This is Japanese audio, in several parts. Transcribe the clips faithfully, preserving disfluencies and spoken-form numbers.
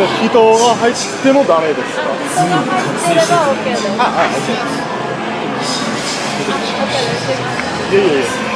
も人が入ってもダメですか？ 人が入ってれば OK です。 あ、はい、OK です。いえいえいえ。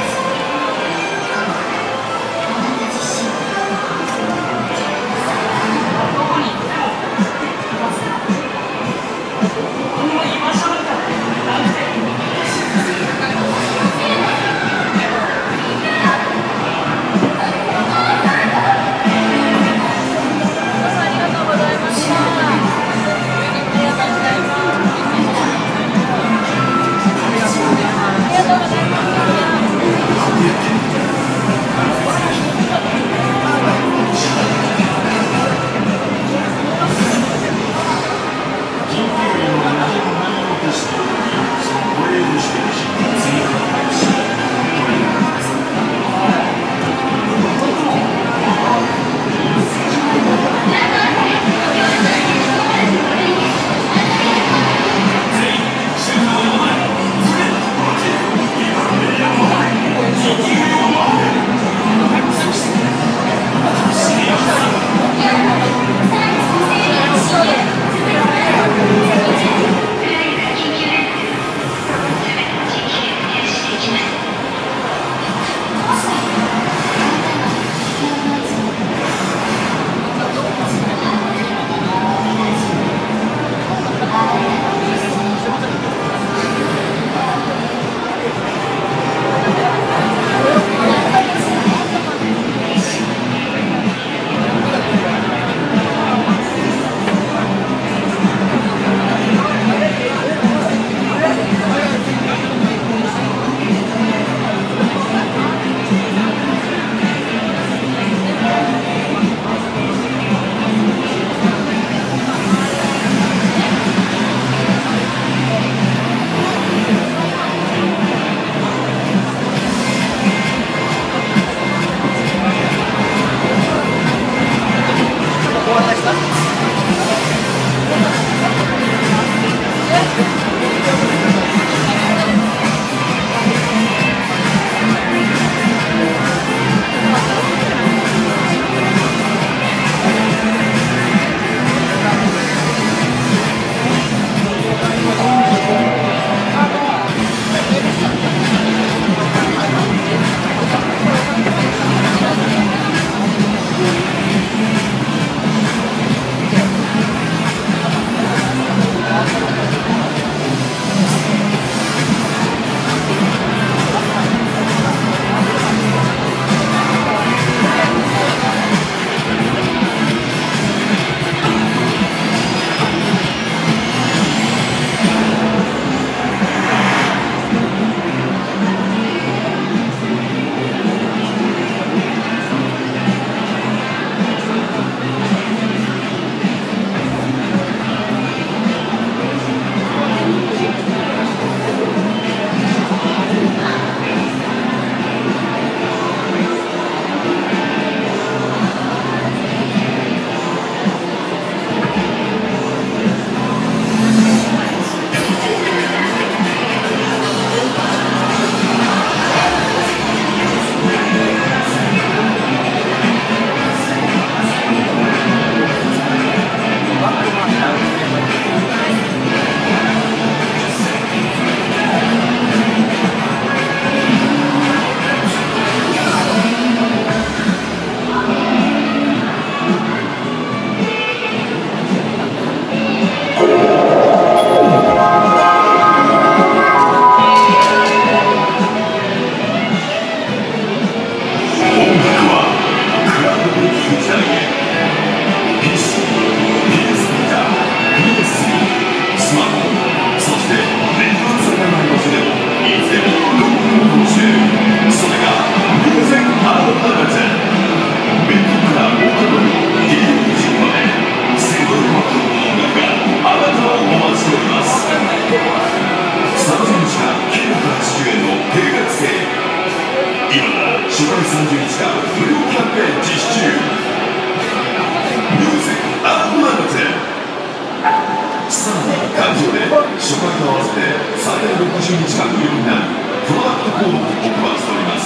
初回と合わせて最大ろくじゅうにちかん無料になるプロダクトコードを発売しております。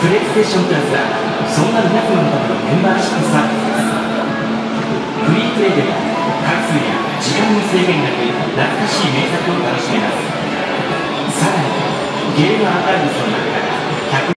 プレイステーションプラスはそんな皆様のためのメンバーシップサービスです。フリープレイでも回数や時間の制限なく懐かしい名作を楽しめます。さらにゲームアーカイブスの中からひゃく